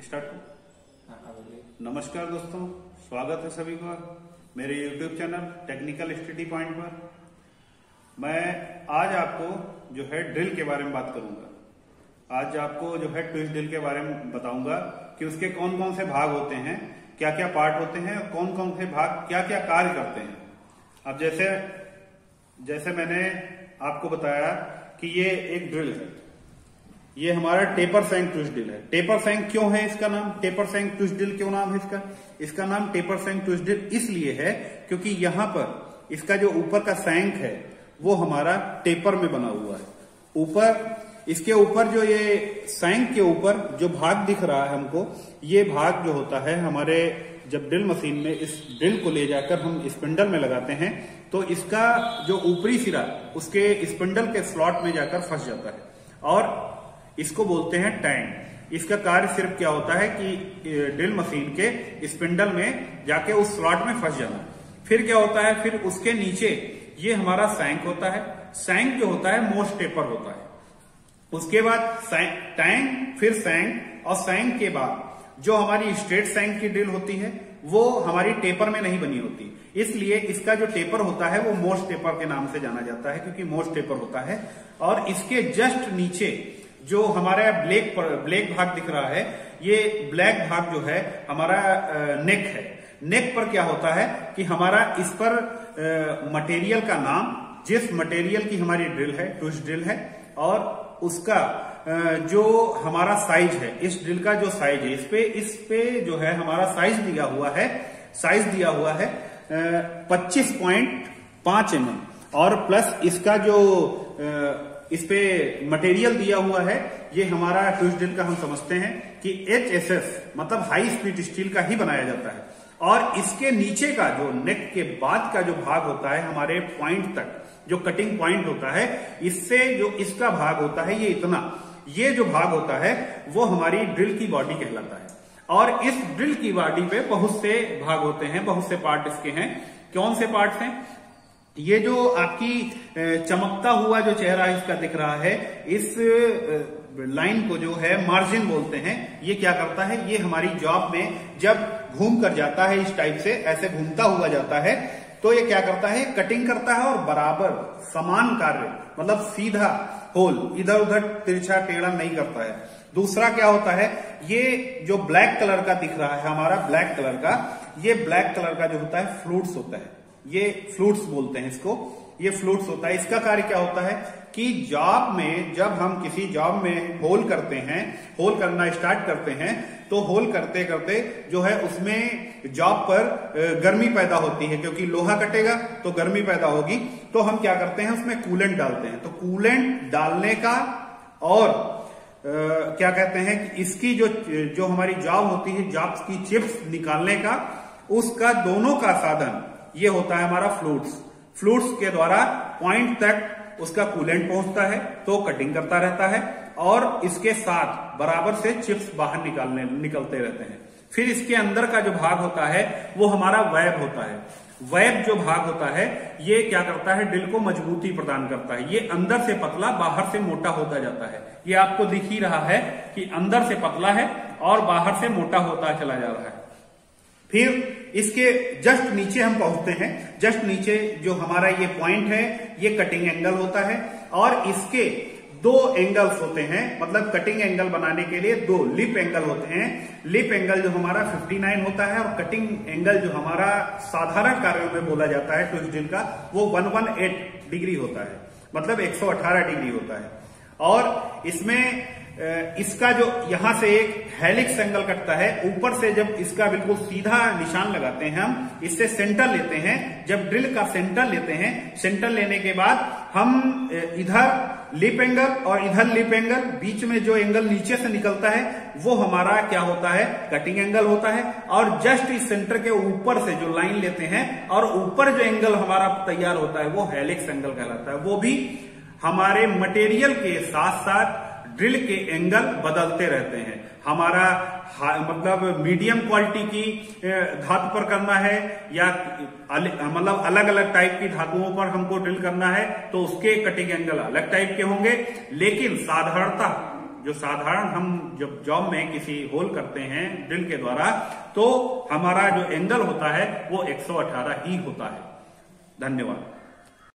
Start. नमस्कार दोस्तों, स्वागत है सभी का मेरे YouTube channel technical study point पर। मैं आज आपको जो है ड्रिल के बारे में बात करूंगा। आज आपको जो है ट्विस्ट ड्रिल के बारे में बताऊंगा कि उसके कौन कौन से भाग होते हैं, क्या क्या पार्ट होते हैं और कौन कौन से भाग क्या क्या कार्य करते हैं। अब जैसे मैंने आपको बताया कि ये एक ड्रिल है, ये हमारा टेपर सैंक ट्विस्ट ड्रिल है। टेपर सैंक क्यों है इसका नाम? टेपर सैंक ट्विस्ट ड्रिल क्यों नाम है इसका नाम टेपर सैंक ट्विस्ट ड्रिल इसलिए है क्योंकि यहां पर इसका जो ऊपर का सैंक है वो हमारा टेपर में बना हुआ है। इसके ऊपर जो ये सैंक के ऊपर जो भाग दिख रहा है हमको, ये भाग जो होता है हमारे जब ड्रिल मशीन में इस ड्रिल को ले जाकर हम स्पिंडल में लगाते हैं तो इसका जो ऊपरी सिरा उसके स्पिंडल के स्लॉट में जाकर फंस जाता है और इसको बोलते हैं टैंक। इसका कार्य सिर्फ क्या होता है कि ड्रिल मशीन के स्पिंडल में जाके उस स्लॉट में फंस जाना। फिर क्या होता है, फिर उसके नीचे ये हमारा सैंक होता है। सैंक जो होता है मोस्ट टेपर होता है। उसके बाद टैंक, फिर सैंक और सैंक के बाद जो हमारी स्ट्रेट सैंक की ड्रिल होती है वो हमारी टेपर में नहीं बनी होती, इसलिए इसका जो टेपर होता है वो मोस्ट टेपर के नाम से जाना जाता है क्योंकि मोस्ट टेपर होता है। और इसके जस्ट नीचे जो हमारा ब्लैक भाग दिख रहा है, ये ब्लैक भाग जो है हमारा नेक है। नेक पर क्या होता है कि हमारा इस पर मटेरियल का नाम, जिस मटेरियल की हमारी ड्रिल है, ट्विस्ट ड्रिल है, और उसका जो हमारा साइज है, इस ड्रिल का जो साइज है, इस पे जो है हमारा साइज दिया हुआ है 25.5 mm और प्लस इसका जो इस पे मटेरियल दिया हुआ है ये हमारा ट्विस्ट ड्रिल का हम समझते हैं कि HSS मतलब हाई स्पीड स्टील का ही बनाया जाता है। और इसके नीचे का जो नेक के बाद का जो भाग होता है हमारे पॉइंट तक, जो कटिंग पॉइंट होता है, इससे जो इसका भाग होता है ये जो भाग होता है वो हमारी ड्रिल की बॉडी कहलाता है। और इस ड्रिल की बॉडी पे बहुत से भाग होते हैं, बहुत से पार्ट इसके हैं। कौन से पार्ट हैं? ये जो आपकी चमकता हुआ जो चेहरा इसका दिख रहा है, इस लाइन को जो है मार्जिन बोलते हैं। ये क्या करता है, ये हमारी जॉब में जब घूम कर जाता है, इस टाइप से ऐसे घूमता हुआ जाता है, तो ये क्या करता है, कटिंग करता है और बराबर समान कार्य मतलब सीधा होल, इधर उधर तिरछा टेढ़ा नहीं करता है। दूसरा क्या होता है, ये जो ब्लैक कलर का दिख रहा है हमारा, ब्लैक कलर का, ये ब्लैक कलर का जो होता है फ्लूट्स होता है। ये फ्लूट्स बोलते हैं इसको, ये फ्लूट्स होता है। इसका कार्य क्या होता है कि जॉब में जब हम किसी जॉब में होल करते हैं, होल करना स्टार्ट करते हैं, तो होल करते करते जो है उसमें जॉब पर गर्मी पैदा होती है, क्योंकि लोहा कटेगा तो गर्मी पैदा होगी। तो हम क्या करते हैं, उसमें कूलेंट डालते हैं। तो कूलेंट डालने का और क्या कहते हैं कि इसकी जो हमारी जॉब होती है, जॉब की चिप्स निकालने का, उसका दोनों का साधन ये होता है हमारा फ्लूट्स के द्वारा पॉइंट तक उसका कूलेंट पहुंचता है तो कटिंग करता रहता है और इसके साथ बराबर से चिप्स बाहर निकलते रहते हैं। फिर इसके अंदर का जो भाग होता है वो हमारा वेब होता है। वेब जो भाग होता है ये क्या करता है, ड्रिल को मजबूती प्रदान करता है। ये अंदर से पतला, बाहर से मोटा होता जाता है। ये आपको दिख ही रहा है कि अंदर से पतला है और बाहर से मोटा होता चला जा रहा है। फिर इसके जस्ट नीचे हम पहुंचते हैं। जस्ट नीचे जो हमारा ये पॉइंट है ये कटिंग एंगल होता है और इसके दो एंगल्स होते हैं, मतलब कटिंग एंगल बनाने के लिए दो लिप एंगल होते हैं। लिप एंगल जो हमारा 59 होता है और कटिंग एंगल जो हमारा साधारण कार्यों में बोला जाता है ट्विस्ट ड्रिल का, वो 118 डिग्री होता है, मतलब 118 डिग्री होता है। और इसमें इसका जो यहां से एक हेलिक्स एंगल कटता है, ऊपर से जब इसका बिल्कुल सीधा निशान लगाते हैं हम, इससे सेंटर लेते हैं। जब ड्रिल का सेंटर लेते हैं, सेंटर लेने के बाद हम इधर लिप एंगल और इधर लिप एंगल, बीच में जो एंगल नीचे से निकलता है वो हमारा क्या होता है, कटिंग एंगल होता है। और जस्ट इस सेंटर के ऊपर से जो लाइन लेते हैं और ऊपर जो एंगल हमारा तैयार होता है वो हेलिक्स एंगल कहलाता है। वो भी हमारे मटेरियल के साथ साथ ड्रिल के एंगल बदलते रहते हैं। हमारा मतलब मीडियम क्वालिटी की धातु पर करना है या मतलब अलग अलग टाइप की धातुओं पर हमको ड्रिल करना है तो उसके कटिंग एंगल अलग टाइप के होंगे। लेकिन साधारणतः जो साधारण हम जब जॉब में किसी होल करते हैं ड्रिल के द्वारा, तो हमारा जो एंगल होता है वो 118 ही होता है। धन्यवाद।